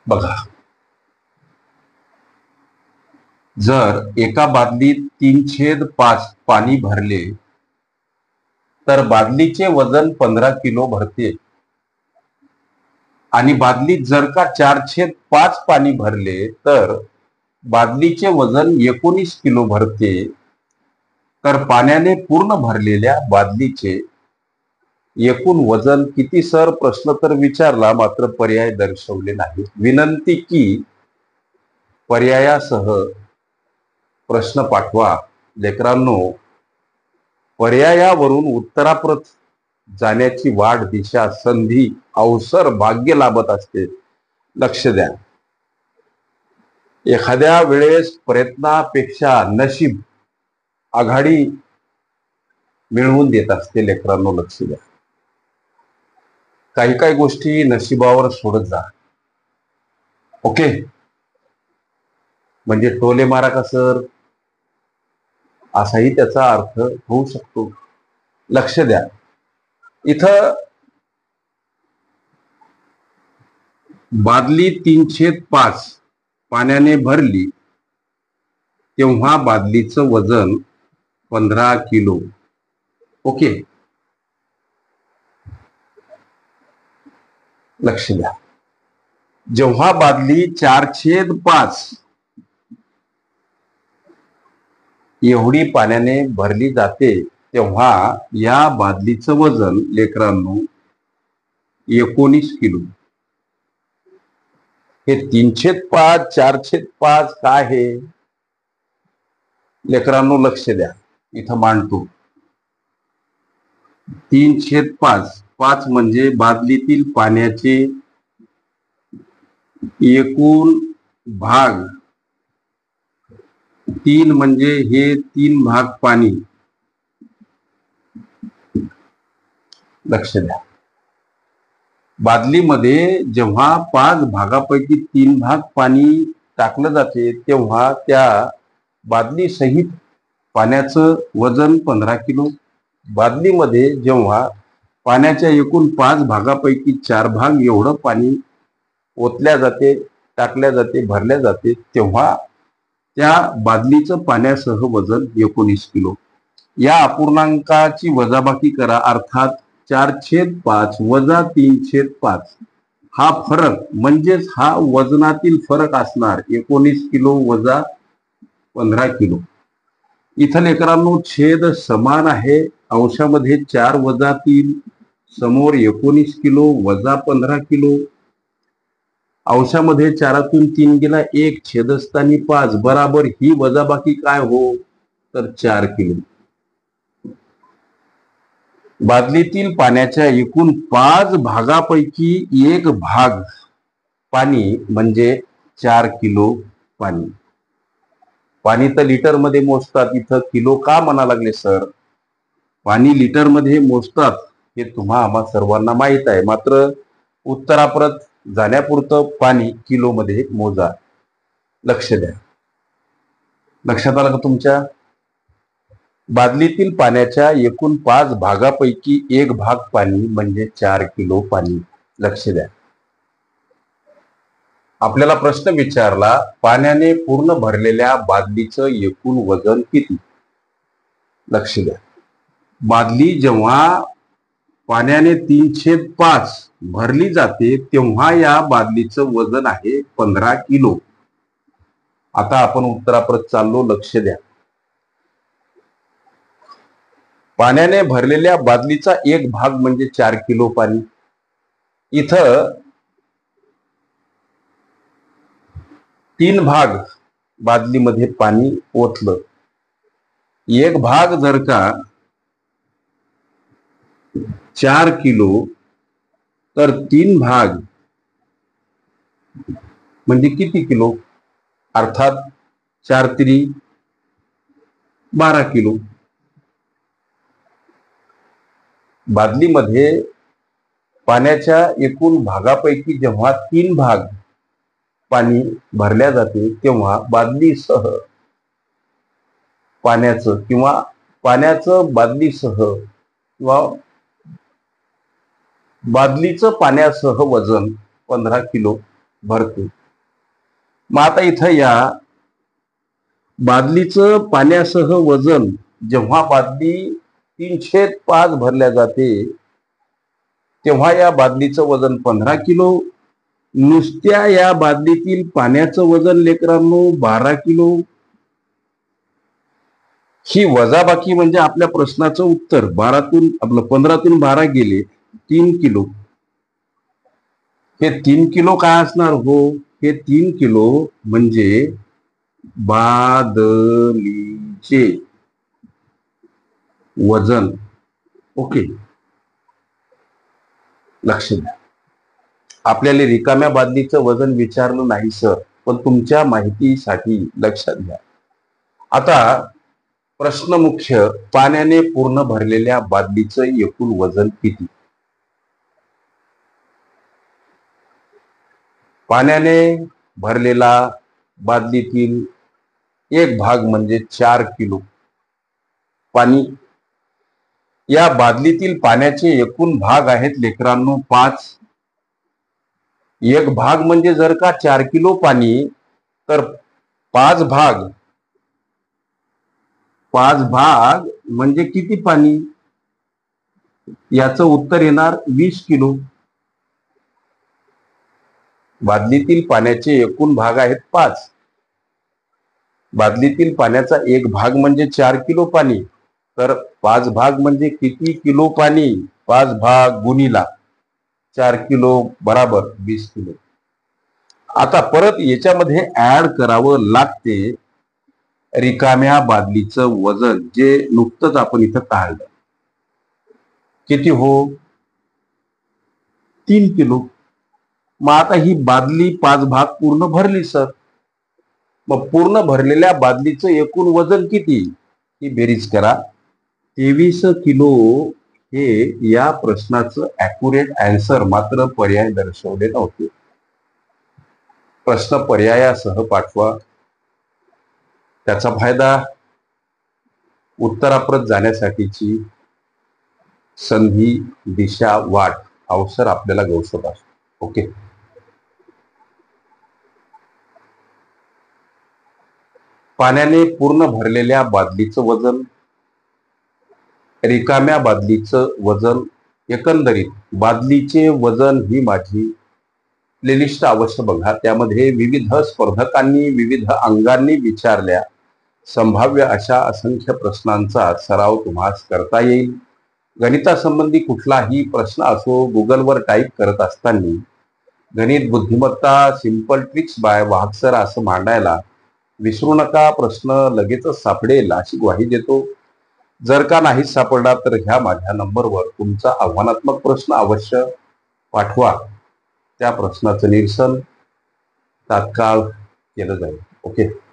बघा, जर एका बादलीत 3/5 पाणी भरले तर बादलीचे वजन 15 किलो भरते आणि बादलीत जर का 4/5 पाणी भरले तर बादलीचे वजन 19 किलो भरते. तर पाण्याने पूर्ण भरलेल्या बादलीचे एकूण वजन किती सर? प्रश्न तर विचारला, मात्र पर्याय दर्शवले नाही. विनंती की पर्यायासह प्रश्न पाठवा. लेकरांनो, पर्यायावरून उत्तराप्रत जाण्याची वाट, दिशा, संधी, अवसर, भाग्य लाभत असते. लक्ष द्या. एखाद्या वेळेस प्रयत्नापेक्षा नशीब आघाडी मिळवून देत असते. लेकरांनो, लक्ष द्या. काही काही गोष्टी नशिबावर सोडत जा. ओके, म्हणजे टोले मारा का सर, असाही त्याचा अर्थ होऊ शकतो. लक्ष द्या. इथं बादली 3/5 पाण्याने भरली तेव्हा बादलीचं वजन 15 किलो. ओके, लक्ष द्या. जेव्हा बादली 4/5 एवढी पाण्याने भरली जाते तेव्हा या बादलीचं वजन, लेकरांनो, 19 किलो. हे 3/5 4/5 काय हे? लेकरांनो, लक्ष द्या. इथं मांडतो. 3/5 5 म्हणजे बादलीतील पाण्याचे एकूण भाग. 3 म्हणजे हे 3 भाग पाणी. लक्ष द्या. बादलीमध्ये जेव्हा 5 भागापैकी 3 भाग पाणी टाकलं जाते तेव्हा त्या बादली सहित पाण्याचं वजन 15 किलो. बादलीमध्ये जेव्हा पाण्याच्या एकूण 5 भागापैकी 4 भाग एवढं पाणी ओतल्या जाते, टाकल्या जाते, भरल्या जाते तेव्हा त्या बादलीचं पाण्यासह वजन 19 किलो. या अपूर्णांकाची वजाबाकी करा. अर्थात 4/5 वजा 3/5 हा फरक म्हणजेच हा वजनातील फरक असणार. 19 किलो वजा 15 किलो. इथं लेकरांनो छेद समान आहे. अंशामध्ये 4 वजा 3, समोर 19 किलो वजा 15 किलो. अंशामध्ये 4तून 3 गेला 1, छेदस्थानी 5, बराबर ही वजाबाकी काय हो? तर 4 किलो. बादलीतील पाण्याच्या एकूण 5 भागापैकी 1 भाग पाणी म्हणजे 4 किलो पाणी. पाणी तर लिटर मध्ये मोजतात, इथं किलो का म्हणा लागले सर? पाणी लिटर मध्ये मोजतात हे तुम्हा आम्हा सर्वांना माहित आहे, मात्र उत्तराप्रत जाण्यापुरतं पाणी किलो मध्ये मोजा. लक्ष द्या. लक्षात आलं का तुमच्या? बादलीतील पाण्याच्या एकूण 5 भागापैकी 1 भाग पाणी म्हणजे 4 किलो पाणी. लक्ष द्या. आपल्याला प्रश्न विचारला, पाण्याने पूर्ण भरलेल्या बादलीचं एकूण वजन किती? लक्ष द्या. बादली जेव्हा पाण्याने 3/5 भरली जाते तेव्हा या बादलीचं वजन आहे 15 किलो. आता आपण उत्तराप्रत चाललो. लक्ष द्या. पाण्याने भरलेल्या बादलीचा 1 भाग म्हणजे 4 किलो पाणी. इथं 3 भाग बादलीमध्ये पाणी ओतलं. 1 भाग जर का 4 किलो तर 3 भाग म्हणजे किती किलो? अर्थात 4×3 12 किलो. बादलीमध्ये पाण्याच्या एकूण भागापैकी जेव्हा 3 भाग पाणी भरल्या जाते तेव्हा बादलीसह पाण्याचं किंवा पाण्याचं बादलीसह किंवा बादलीचं पाण्यासह वजन 15 किलो भरते. मग आता इथं या बादलीचं पाण्यासह वजन जेव्हा बादली 3/5 भरल्या जाते तेव्हा या बादलीचं वजन 15 किलो. नुसत्या या बादलीतील पाण्याचं वजन लेकरांनो 12 किलो. ही वजाबाकी म्हणजे आपल्या प्रश्नाचं उत्तर. 15तून 12 गेले 3 किलो. हे 3 किलो काय असणार हो? हे 3 किलो म्हणजे बादलीचे वजन. ओके, लक्ष द्या. आपल्याला रिकाम्या बादलीचं वजन विचारलं नाही सर, पण तुमच्या माहितीसाठी लक्षात घ्या. आता प्रश्न मुख्य, पाण्याने पूर्ण भरलेल्या बादलीचं एकूण वजन किती? पाण्याने भरलेला बादलीतील एक भाग म्हणजे 4 किलो पाणी. या बादलीतील पाण्याचे एकूण भाग आहेत लेकरांनो 5. एक भाग म्हणजे जर का 4 किलो पाणी तर 5 भाग म्हणजे किती पाणी? याचं उत्तर येणार 20 किलो. बादलीतील पाण्याचे एकूण भाग आहेत 5. बादलीतील पाण्याचा एक भाग म्हणजे 4 किलो पाणी, तर 5 भाग म्हणजे किती किलो पाणी? 5 भाग गुणिला 4 किलो बराबर 20 किलो. आता परत याच्यामध्ये ऍड करावं लागते रिकाम्या बादलीचं वजन, जे नुकतंच आपण इथं काढलं. किती हो? 3 किलो. मग आता ही बादली 5 भाग पूर्ण भरली सर. मग पूर्ण भरलेल्या बादलीचं एकूण वजन किती? ही बेरीज करा. 23 किलो हे या प्रश्नाचं ऍक्युरेट आन्सर, मात्र पर्याय दर्शवले नव्हते. प्रश्न पर्यायासह पाठवा. त्याचा फायदा उत्तराप्रत जाण्यासाठीची संधी, दिशा, वाट, अवसर आपल्याला गवसत असतो. ओके, पाण्याने पूर्ण भरलेल्या बादलीचं वजन, रिकाम्या बादलीचं वजन, एकंदरीत बादलीचे वजन ही माझी प्लेलिस्ट अवश्य बघा. त्यामध्ये विविध स्पर्धकांनी विविध अंगांनी विचारल्या संभाव्य अशा असंख्य प्रश्नांचा सराव तुम्हाला करता येईल. गणितासंबंधी कुठलाही प्रश्न असो, गुगलवर टाईप करत असताना गणित बुद्धिमत्ता सिंपल ट्रिक्स बाय वाहक सर असं मांडायला विसरू नका. प्रश्न लगेचच सापडेल अशी ग्वाही देतो. जर का नाही सापडला तर ह्या माझ्या नंबरवर तुमचा आव्हानात्मक प्रश्न अवश्य पाठवा. त्या प्रश्नाचं निरसन तात्काळ केलं जाईल. ओके.